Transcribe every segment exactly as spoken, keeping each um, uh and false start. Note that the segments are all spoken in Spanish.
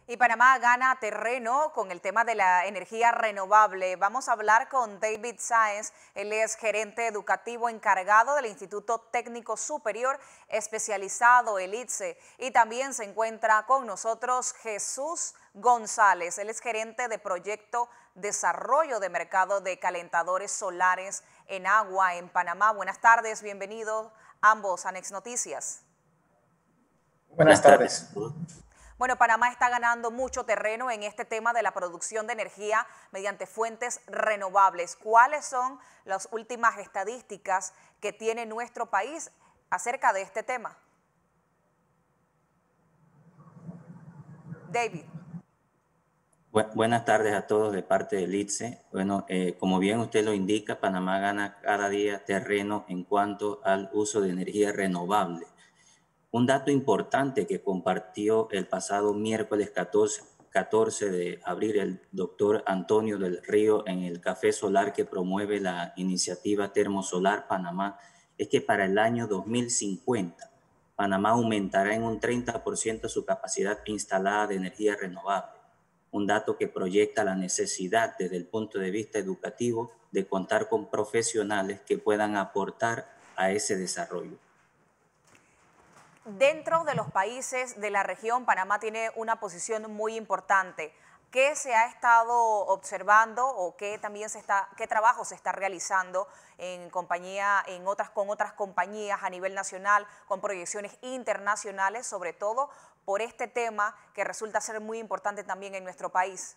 Y Panamá gana terreno con el tema de la energía renovable. Vamos a hablar con David Sáenz, él es gerente educativo encargado del Instituto Técnico Superior especializado, el I T S E. Y también se encuentra con nosotros Jesús González, él es gerente de Proyecto Desarrollo de Mercado de Calentadores Solares en Agua en Panamá. Buenas tardes, bienvenidos ambos a Next Noticias. Buenas tardes. Bueno, Panamá está ganando mucho terreno en este tema de la producción de energía mediante fuentes renovables. ¿Cuáles son las últimas estadísticas que tiene nuestro país acerca de este tema? David. Buenas tardes a todos de parte del I T S E. Bueno, eh, como bien usted lo indica, Panamá gana cada día terreno en cuanto al uso de energía renovable. Un dato importante que compartió el pasado miércoles catorce de abril el doctor Antonio del Río en el Café Solar que promueve la iniciativa Termosolar Panamá es que para el año dos mil cincuenta Panamá aumentará en un treinta por ciento su capacidad instalada de energía renovable. Un dato que proyecta la necesidad desde el punto de vista educativo de contar con profesionales que puedan aportar a ese desarrollo. Dentro de los países de la región, Panamá tiene una posición muy importante. ¿Qué se ha estado observando o qué también se está, qué trabajo se está realizando en compañía, en otras, con otras compañías a nivel nacional, con proyecciones internacionales, sobre todo por este tema que resulta ser muy importante también en nuestro país?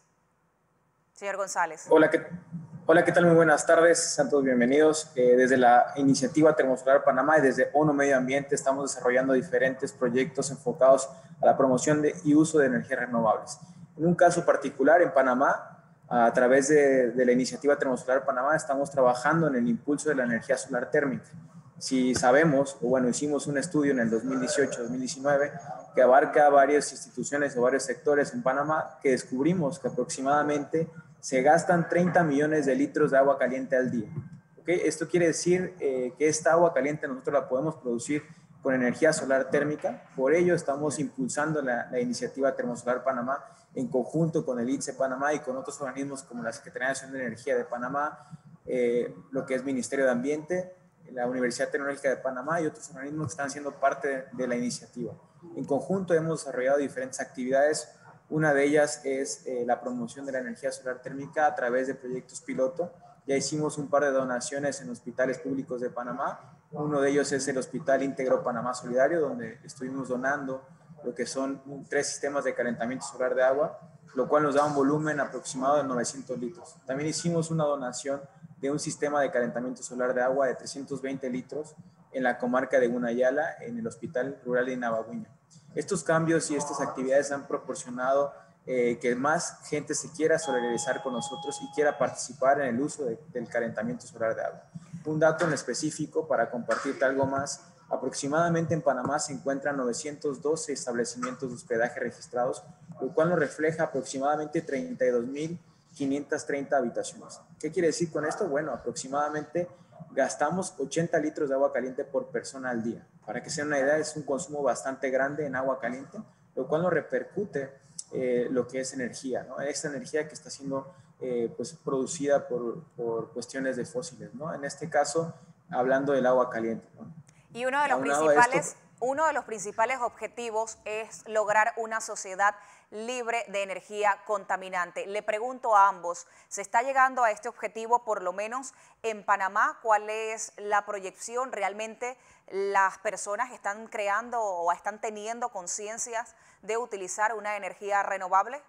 Señor González. Hola, ¿qué, hola, ¿qué tal? Muy buenas tardes, sean todos bienvenidos. Eh, desde la iniciativa Termosolar Panamá y desde ONU Medio Ambiente estamos desarrollando diferentes proyectos enfocados a la promoción de, y uso de energías renovables. En un caso particular, en Panamá, a través de, de la iniciativa Termosolar Panamá, estamos trabajando en el impulso de la energía solar térmica. Si sabemos, o bueno, hicimos un estudio en el dos mil dieciocho dos mil diecinueve que abarca varias instituciones o varios sectores en Panamá, que descubrimos que aproximadamente se gastan treinta millones de litros de agua caliente al día. ¿Okay? Esto quiere decir eh, que esta agua caliente nosotros la podemos producir con energía solar térmica. Por ello estamos impulsando la, la iniciativa Termosolar Panamá en conjunto con el I T S E Panamá y con otros organismos como la Secretaría Nacional de Energía de Panamá, eh, lo que es Ministerio de Ambiente, la Universidad Tecnológica de Panamá y otros organismos que están siendo parte de, de la iniciativa. En conjunto hemos desarrollado diferentes actividades. Una de ellas es eh, la promoción de la energía solar térmica a través de proyectos piloto. Ya hicimos un par de donaciones en hospitales públicos de Panamá. Uno de ellos es el Hospital Íntegro Panamá Solidario, donde estuvimos donando lo que son tres sistemas de calentamiento solar de agua, lo cual nos da un volumen aproximado de novecientos litros. También hicimos una donación de un sistema de calentamiento solar de agua de trescientos veinte litros en la comarca de Gunayala, en el Hospital Rural de Navaguiña. Estos cambios y estas actividades han proporcionado eh, que más gente se quiera solidarizar con nosotros y quiera participar en el uso de, del calentamiento solar de agua. Un dato en específico para compartirte algo más: aproximadamente en Panamá se encuentran novecientos doce establecimientos de hospedaje registrados, lo cual nos refleja aproximadamente treinta y dos mil quinientas treinta habitaciones. ¿Qué quiere decir con esto? Bueno, aproximadamente gastamos ochenta litros de agua caliente por persona al día. Para que se den una idea, es un consumo bastante grande en agua caliente, lo cual nos repercute eh, lo que es energía, ¿no? Esta energía que está siendo eh, pues, producida por, por cuestiones de fósiles, ¿no? En este caso, hablando del agua caliente, ¿no? Y uno de los principales, uno de los principales objetivos es lograr una sociedad libre de energía contaminante. Le pregunto a ambos, ¿se está llegando a este objetivo por lo menos en Panamá? ¿Cuál es la proyección? ¿Realmente las personas están creando o están teniendo conciencias de utilizar una energía renovable?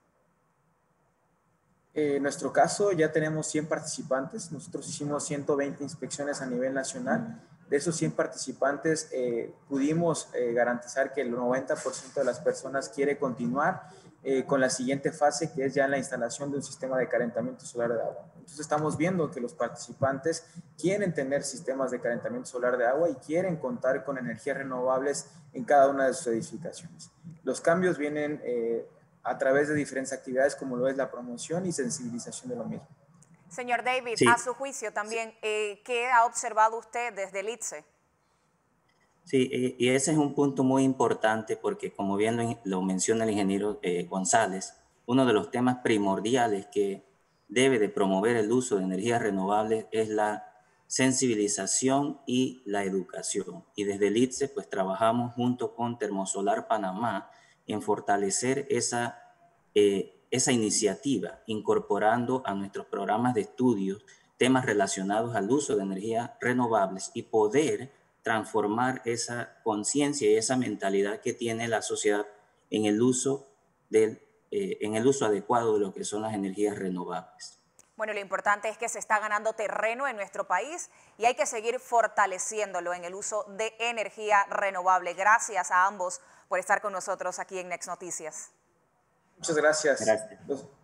Eh, en nuestro caso ya tenemos cien participantes. Nosotros hicimos ciento veinte inspecciones a nivel nacional. De esos cien participantes eh, pudimos eh, garantizar que el noventa por ciento de las personas quiere continuar eh, con la siguiente fase, que es ya la instalación de un sistema de calentamiento solar de agua. Entonces estamos viendo que los participantes quieren tener sistemas de calentamiento solar de agua y quieren contar con energías renovables en cada una de sus edificaciones. Los cambios vienen eh, a través de diferentes actividades como lo es la promoción y sensibilización de lo mismo. Señor David, Sí. a su juicio también, eh, ¿qué ha observado usted desde el I T S E? Sí, y ese es un punto muy importante porque, como bien lo, lo menciona el ingeniero eh, González, uno de los temas primordiales que debe de promover el uso de energías renovables es la sensibilización y la educación. Y desde el I T S E pues trabajamos junto con Termosolar Panamá en fortalecer esa, eh, esa iniciativa, incorporando a nuestros programas de estudios temas relacionados al uso de energías renovables y poder transformar esa conciencia y esa mentalidad que tiene la sociedad en el uso del, eh, en el uso adecuado de lo que son las energías renovables. Bueno, lo importante es que se está ganando terreno en nuestro país y hay que seguir fortaleciéndolo en el uso de energía renovable. Gracias a ambos por estar con nosotros aquí en Next Noticias. Muchas gracias. Gracias.